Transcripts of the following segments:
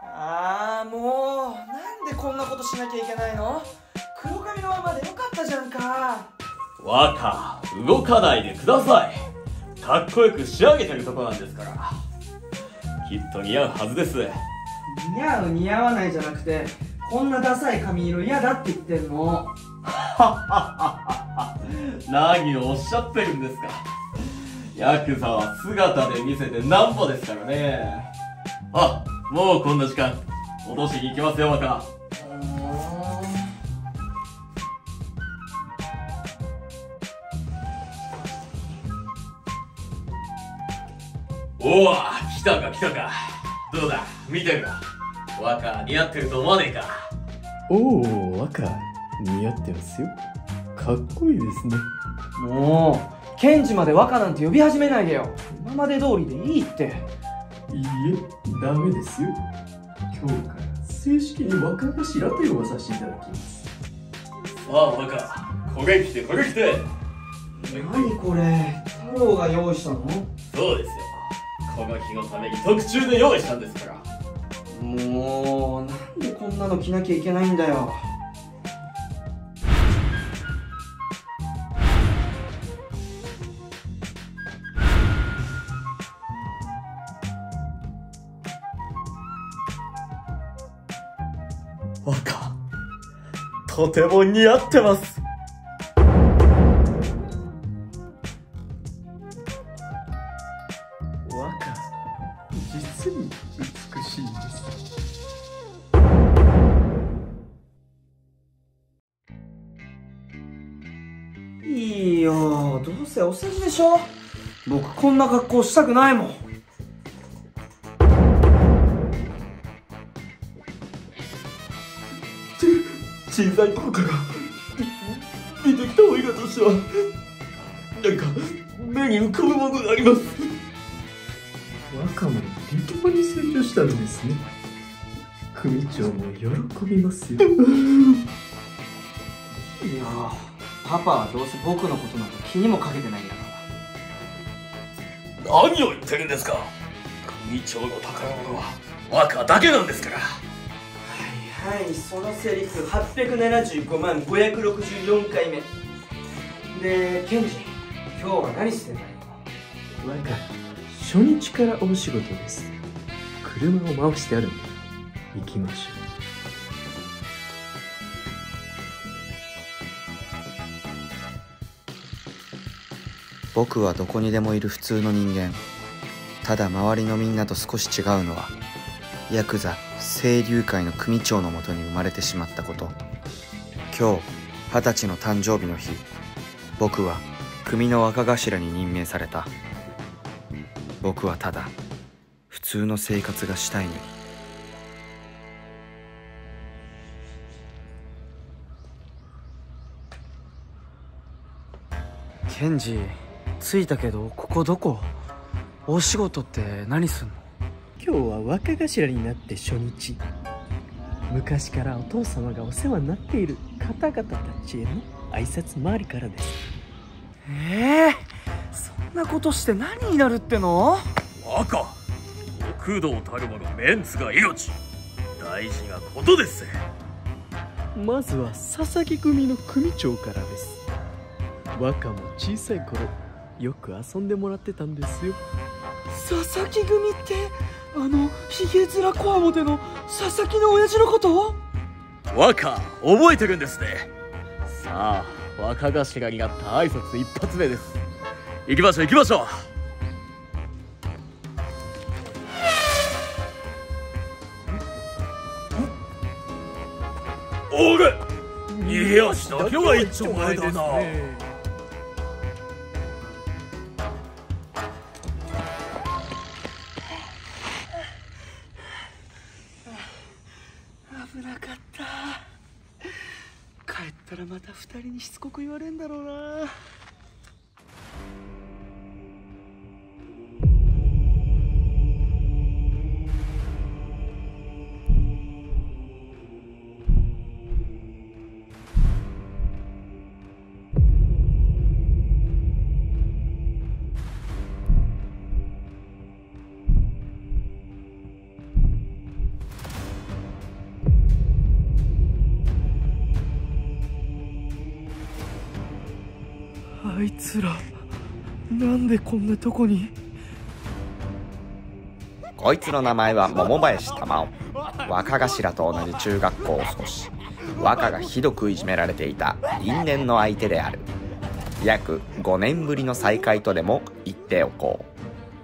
もうなんでこんなことしなきゃいけないの？黒髪のままでよかったじゃんか。 若、動かないでください。かっこよく仕上げてるとこなんですから。きっと似合うはずです。 似合う似合わないじゃなくて、こんなダサい髪色嫌だって言ってんの。 何をおっしゃってるんですか。ヤクザは姿で見せてなんぼですからね。あ、もうこんな時間、落としに行きますよ、若。おお、来たか来たか。どうだ、見てるか。若、似合ってると思わねえか。 おお、若、似合ってますよ。かっこいいですね。 もうケンジまで若なんて呼び始めないでよ。今まで通りでいいって。 いいえ、ダメですよ。今日から正式に若頭と呼ばさせていただきます。 さあ若、これ来てこれ来て。 何これ、太郎が用意したの？ そうですよ、この日のために特注で用意したんですから。 もうなんでこんなの着なきゃいけないんだよ。 若、とても似合ってます。 若、実に美しいです。 いいよ、どうせお世辞でしょ。僕こんな格好したくないもん。 小さい頃から見てきた映画としてはなんか目に浮かぶものがあります。若者立派に成長したのですね。組長も喜びますよ。 いや、パパはどうせ僕のことなんか気にもかけてないんだから。 何を言ってるんですか。組長の宝物は若だけなんですから。 はい、そのセリフ875万564回目で、ケンジ、今日は何してんだよ。 若、初日からお仕事です。車を回してあるんで行きましょう。 僕はどこにでもいる普通の人間。ただ周りのみんなと少し違うのは、ヤクザ清流会の組長のもとに生まれてしまったこと。今日20歳の誕生日の日、僕は組の若頭に任命された。僕はただ普通の生活がしたいのに。 ケンジ、着いたけどここどこ？お仕事って何すんの？ 今日は若頭になって初日。昔からお父様がお世話になっている方々たちへの挨拶回りからです。 そんなことして何になるっての？ 若、極道たるものメンツが命、大事なことです。 まずは佐々木組の組長からです。若も小さい頃よく遊んでもらってたんですよ。 佐々木組ってヒゲ面こわもての佐々木の親父のこと？ 若、覚えてるんですね。さあ、若頭になった挨拶一発目です。行きましょう行きましょう。おれ、逃げ足だけは一丁前だな。 危なかった。帰ったらまた2人にしつこく言われんだろうな。 いつらなんでこんなとこに。 こいつの名前は桃林玉緒。若頭と同じ中学校を過ごし、若がひどくいじめられていた因縁の相手である。約5年ぶりの再会とでも言っておこう。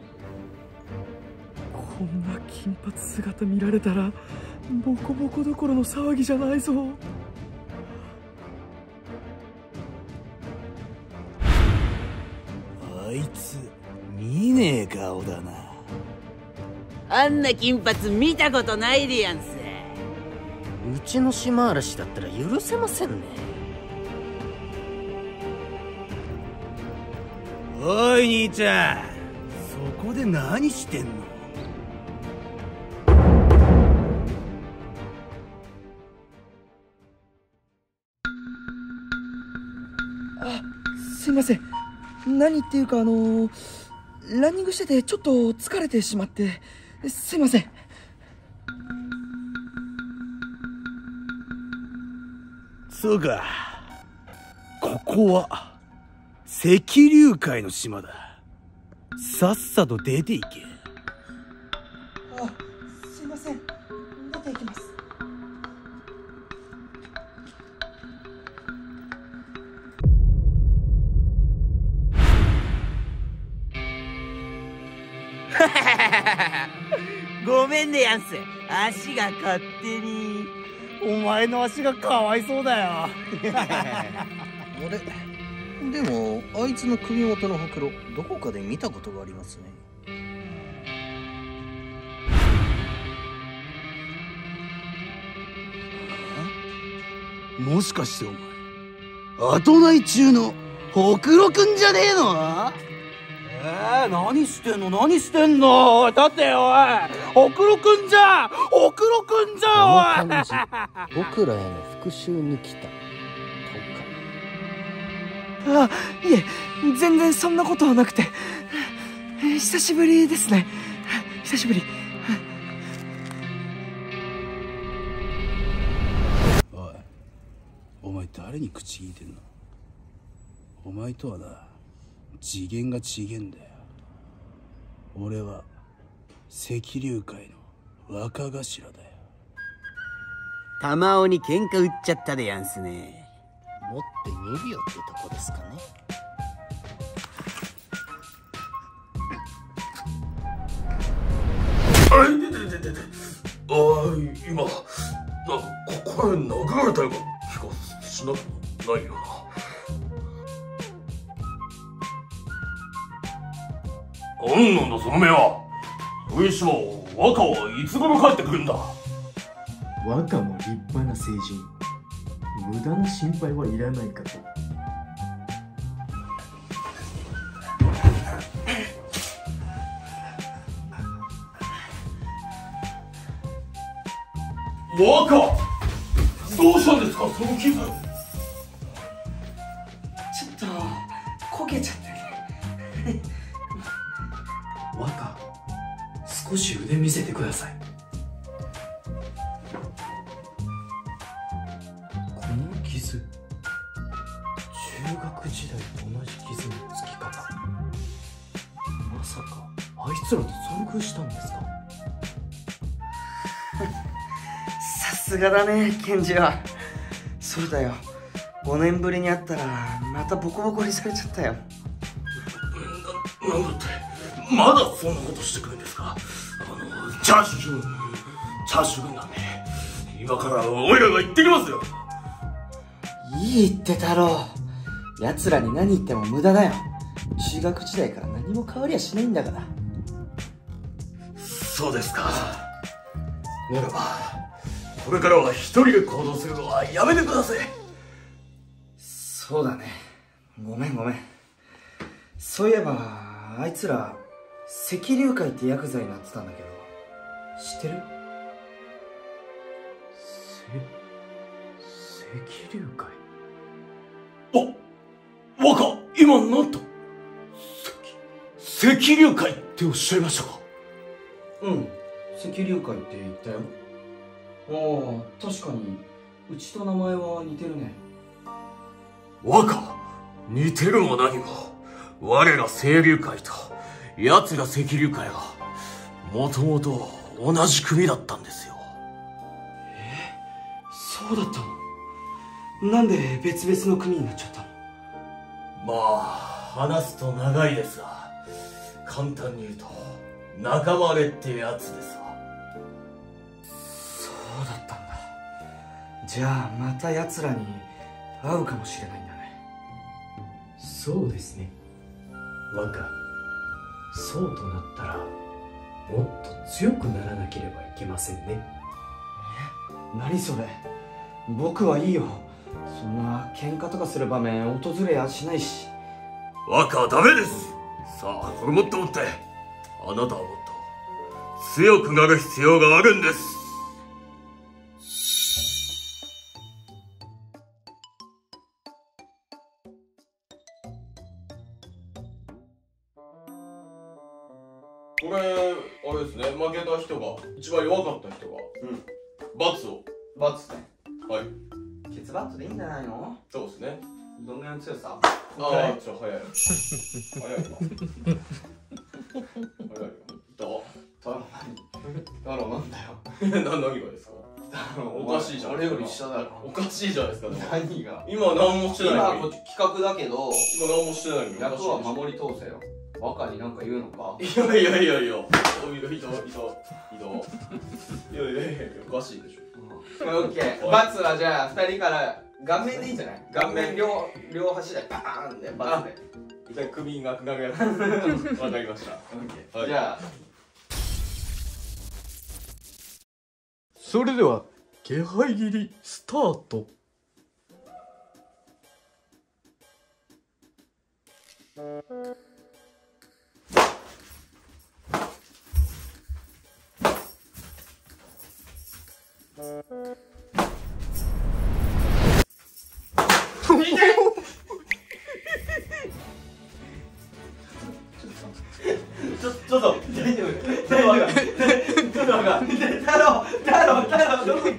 こんな金髪姿見られたらボコボコどころの騒ぎじゃないぞ。 あいつ見ねえ顔だな。 あんな金髪見たことないでやんす。 うちの島嵐だったら許せませんね。 おい兄ちゃん、そこで何してんの？ あ、すいません。何っていうかランニングしててちょっと疲れてしまってすいません。 そうか、ここは赤竜会の島だ。さっさと出ていけ。 あ、すいません。出ていきます。 ごめんでやんす。足が勝手に。 お前の足がかわいそうだよ。 あれ、でもあいつの首元のほくろどこかで見たことがありますね。 もしかしてお前後内中のほくろくんじゃねえの？何してんの何してんの？おい立てよ、おい。ほくろくんじゃほくろくんじゃ、おい。 この感じ僕らへの復讐に来たとか。 あ、いえ、全然そんなことはなくて。久しぶりですね。久しぶり。 おい、お前誰に口聞いてんの？お前とはな、次元が違えんだよ。俺は赤竜会の若頭だよ。 玉緒に喧嘩売っちゃったでやんすね。 持って2秒ってとこですかね。 あいててててて。ああ、今なんかここへ殴られたような気がしなくないよな。なんなんだその目は。上島、若はいつ頃帰ってくるんだ。 若も立派な成人。無駄な心配はいらないかと。 若、どうしたんですかその傷。ちょっとこけちゃってね。若、少し腕見せてください。この傷、中学時代と同じ傷のつき方。まさかあいつらと遭遇したんですか。 さすがだね、ケンジは。そうだよ、5年ぶりに会ったらまたボコボコにされちゃったよ。 なんだってまだそんなことしてくるんですか。チャーシュー軍団ね。今からオイラが行ってきますよ。 いいって太郎、奴らに何言っても無駄だよ。中学時代から何も変わりはしないんだから。 そうですか。ならばこれからは一人で行動するのはやめてください。 そうだね、ごめん。そういえばあいつら赤竜会ってヤクザになってたんだけど知ってる？ 赤竜会。 若、今なんと赤竜会っておっしゃいましたか。 うん、赤竜会って言ったよ。ああ、確かにうちと名前は似てるね。 若、 似てるも何も、我ら清流会と奴ら赤竜会はもともと同じ組だったんですよ。 そうだったの？なんで別々の組になっちゃったの？ まあ話すと長いですが、簡単に言うと仲間割れってやつですわ。 そうだったんだ。じゃあまた奴らに会うかもしれないんだね。 そうですね。若、そうとなったらもっと強くならなければいけませんね。 何それ？僕はいいよ。そんな喧嘩とかする場面訪れやしないし。 若はダメです。さあこれもっともって、あなたはもっと強くなる必要があるんです。これあれですね、負けた人が一番弱かった人が罰を。 罰ね。 はい、 ケツバットでいいんじゃないの？ そうですね。 どんぐらいの強さ？ ああ、ちょっと早い。早いな。早いよ。 太郎なんだよ。 何がですか？おかしいじゃん。 俺より下だろ。 おかしいじゃないですか。 何が？ 今何もしてないのに。 今こっち企画だけど、 今何もしてないのに。 役は守り通せよ。若になんか言うのか？ いやいやいやいや。おかしいでしょ。 オッケー。罰はじゃあ2人から顔面でいいんじゃない？顔面両端でパーンで罰で。 じゃあ首がくなるやつ。わかりました。 はい、じゃあそれでは気配斬りスタート。 ちょっと大丈夫。太郎どこ行った？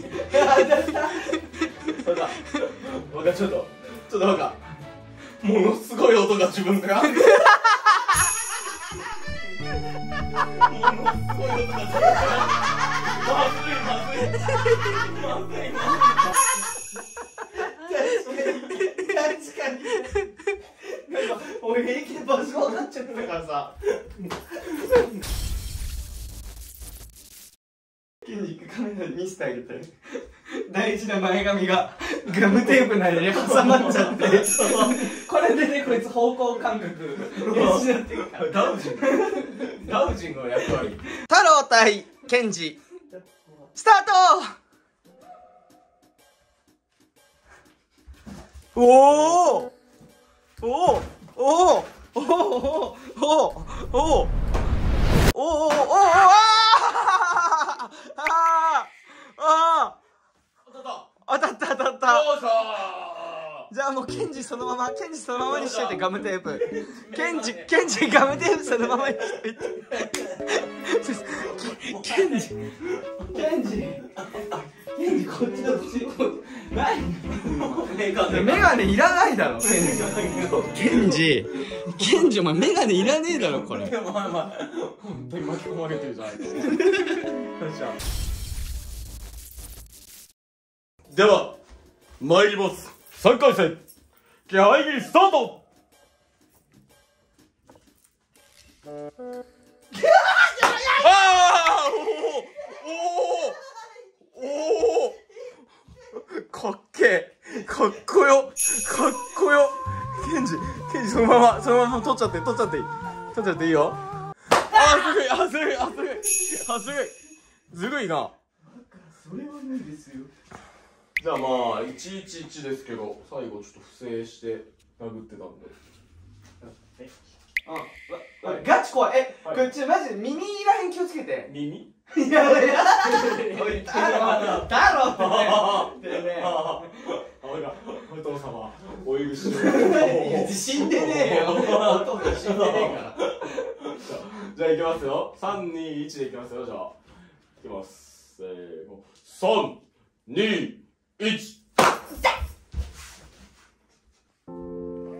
ちょっとものすごい音が自分からものすごい音が自分からまずい確かになんか俺平気で場所分かっちゃったからさ。筋肉カメラに見せてあげて。大事な前髪がガムテープの間に挟まっちゃってこれでね、こいつ方向感覚失ってるから。 ダウジンの役割。 太郎対ケンジスタート。おおおおおおおおおお当たった。じゃあもうケンジそのままにしといて。ガムテープケンジガムテープそのままにしといて。ケンジこっちの口何？メガネいらないだろ。ケンジお前メガネいらねえだろこれ。 本当に巻き込まれてるじゃないか。では参ります。3回戦気配斬りスタート。かっこよ。ケンジそのまま取っちゃっていいよ。ずるいな。 それはないですよ。 じゃあまあ111ですけど、最後ちょっと不正して殴ってたんで。 ガチ怖い。これマジで耳らへん気をつけて。 耳？ いや太郎ってね。 お父様お許しを。 死んでねえよ。弟死んでねえから。 じゃあいきますよ。3、2、1でいきますよ。じゃあいきます。せーの。3、2、1。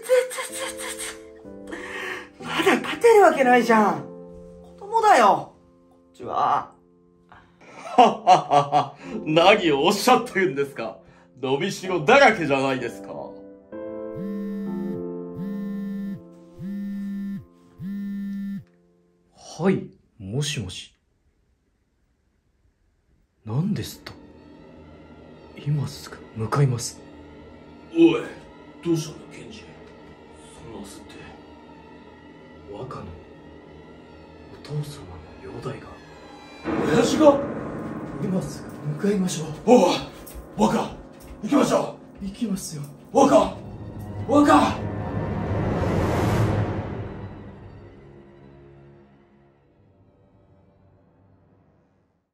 まだ勝てるわけないじゃん。子供だよ、こっちは。 はっはっはっは、何をおっしゃってるんですか。伸びしろだらけじゃないですか。 はい、もしもし。何ですと。今すぐ向かいます。 おい、どうしたんだケンジ。そんな焦って。 若のお父様の容体が。 親父が。 今すぐ向かいましょう。 おい、若、行きましょう。 行きますよ。 若。